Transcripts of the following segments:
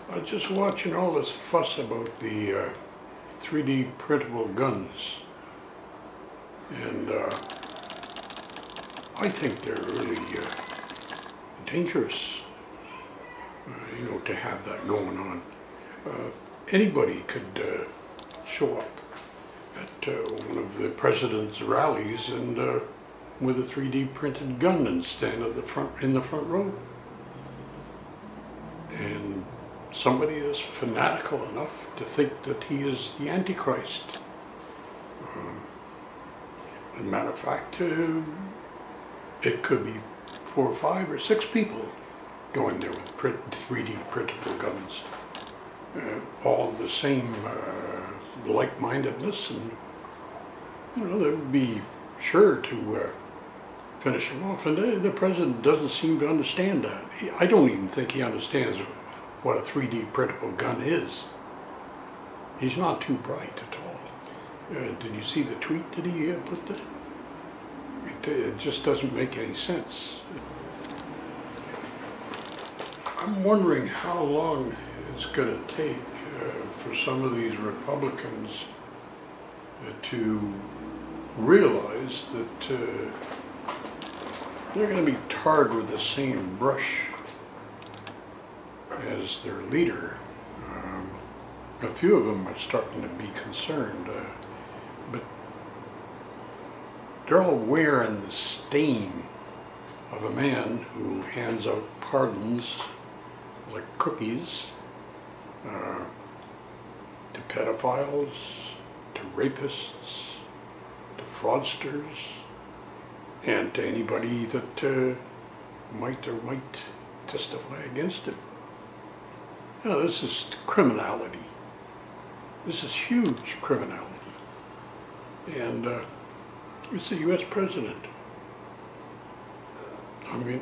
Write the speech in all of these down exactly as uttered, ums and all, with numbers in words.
I was just watching all this fuss about the uh, three D printable guns, and uh, I think they're really uh, dangerous, uh, you know, to have that going on. Uh, anybody could uh, show up at uh, one of the president's rallies and uh, with a three D printed gun and stand at the front in the front row. And somebody is fanatical enough to think that he is the Antichrist. Uh, as a matter of fact, uh, it could be four or five or six people going there with print, three D printable guns. Uh, all the same uh, like-mindedness, and you know, they'd be sure to uh, finish him off. And the, the president doesn't seem to understand that. He, I don't even think he understands what a three D printable gun is. He's not too bright at all. Uh, did you see the tweet that he uh, put there? It, it just doesn't make any sense. I'm wondering how long it's going to take uh, for some of these Republicans uh, to realize that uh, they're going to be tarred with the same brush as their leader. Um, a few of them are starting to be concerned, uh, but they're all wearing the stain of a man who hands out pardons like cookies uh, to pedophiles, to rapists, to fraudsters, and to anybody that uh, might or might testify against him. Now, this is criminality. This is huge criminality. And uh, it's the U S president. I mean,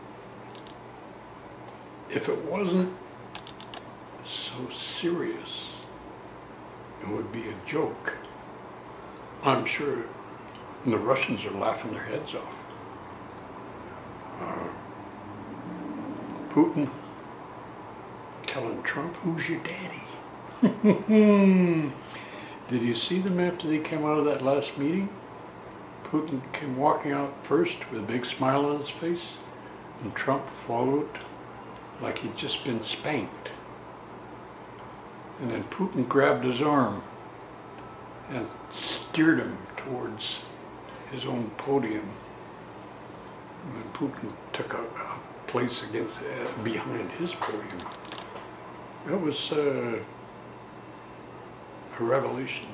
if it wasn't so serious, it would be a joke. I'm sure the Russians are laughing their heads off. Uh, Putin telling Trump, "Who's your daddy?" Did you see them after they came out of that last meeting? Putin came walking out first with a big smile on his face, and Trump followed like he'd just been spanked. And then Putin grabbed his arm and steered him towards his own podium. And then Putin took a, a place against uh, behind his podium. It was uh, a revelation.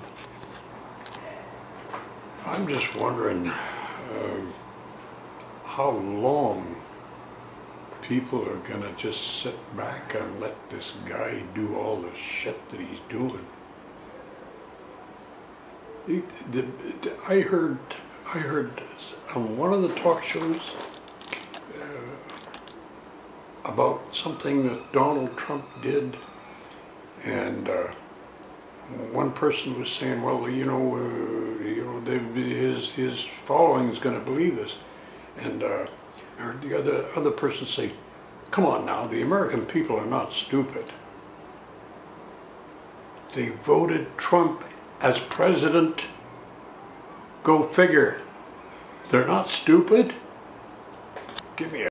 I'm just wondering uh, how long people are going to just sit back and let this guy do all the shit that he's doing. He, the, the, I heard, I heard on one of the talk shows uh, about something that Donald Trump did, and uh, one person was saying, "Well, you know, uh, you know, they, his his following is going to believe this," and uh, I heard the other other person say, "Come on now, the American people are not stupid. They voted Trump as president. Go figure. They're not stupid." Give me a